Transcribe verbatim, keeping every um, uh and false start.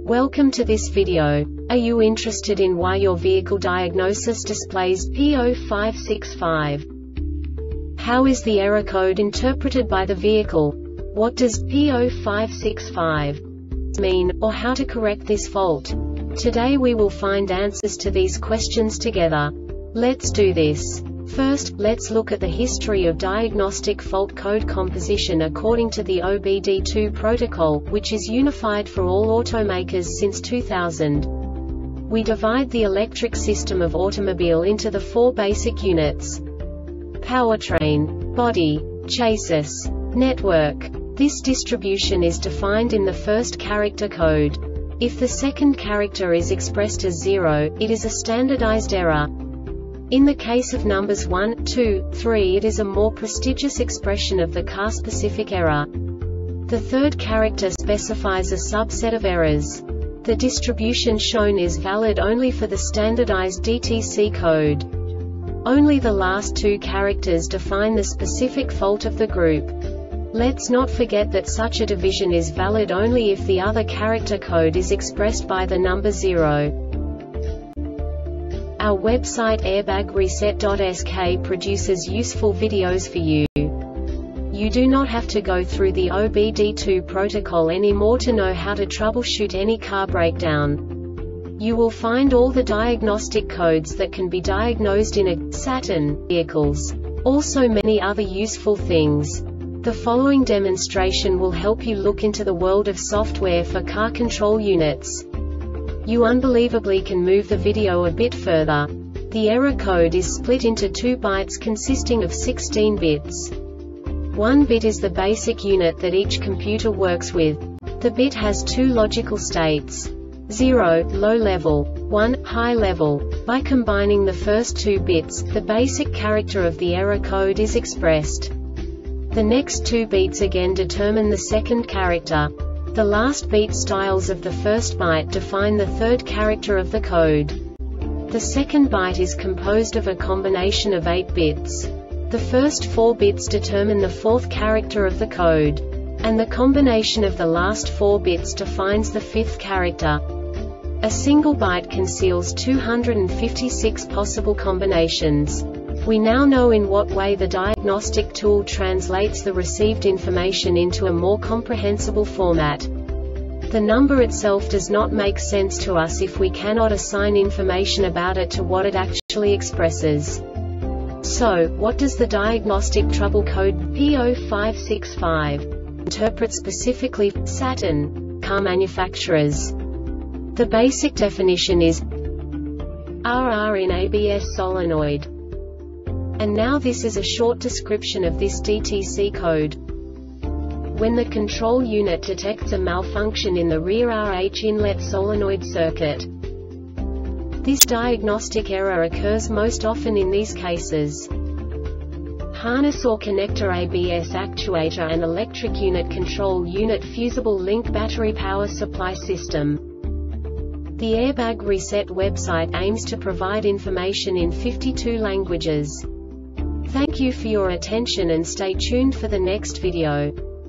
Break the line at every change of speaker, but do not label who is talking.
Welcome to this video. Are you interested in why your vehicle diagnosis displays P zero five six five? How is the error code interpreted by the vehicle? What does P zero five six five mean, or how to correct this fault? Today we will find answers to these questions together. Let's do this. First, let's look at the history of diagnostic fault code composition according to the O B D two protocol, which is unified for all automakers since two thousand. We divide the electric system of automobile into the four basic units: powertrain, body, chassis, network. This distribution is defined in the first character code. If the second character is expressed as zero, it is a standardized error. In the case of numbers one, two, three, it is a more prestigious expression of the car-specific error. The third character specifies a subset of errors. The distribution shown is valid only for the standardized D T C code. Only the last two characters define the specific fault of the group. Let's not forget that such a division is valid only if the other character code is expressed by the number zero. Our website airbag reset dot S K produces useful videos for you. You do not have to go through the O B D two protocol anymore to know how to troubleshoot any car breakdown. You will find all the diagnostic codes that can be diagnosed in a Saturn vehicles. Also many other useful things. The following demonstration will help you look into the world of software for car control units. You unbelievably can move the video a bit further. The error code is split into two bytes consisting of sixteen bits. One bit is the basic unit that each computer works with. The bit has two logical states: zero, low level, one, high level. By combining the first two bits, the basic character of the error code is expressed. The next two bits again determine the second character. The last beat styles of the first byte define the third character of the code. The second byte is composed of a combination of eight bits. The first four bits determine the fourth character of the code. And the combination of the last four bits defines the fifth character. A single byte conceals two hundred fifty-six possible combinations. We now know in what way the diagnostic tool translates the received information into a more comprehensible format. The number itself does not make sense to us if we cannot assign information about it to what it actually expresses. So, what does the diagnostic trouble code P zero five six five interpret specifically for Saturn car manufacturers? The basic definition is R R in A B S solenoid. And now this is a short description of this D T C code. When the control unit detects a malfunction in the rear R H inlet solenoid circuit. This diagnostic error occurs most often in these cases: harness or connector A B S actuator and electric unit control unit fusible link battery power supply system. The Airbag Reset website aims to provide information in fifty-two languages. Thank you for your attention and stay tuned for the next video.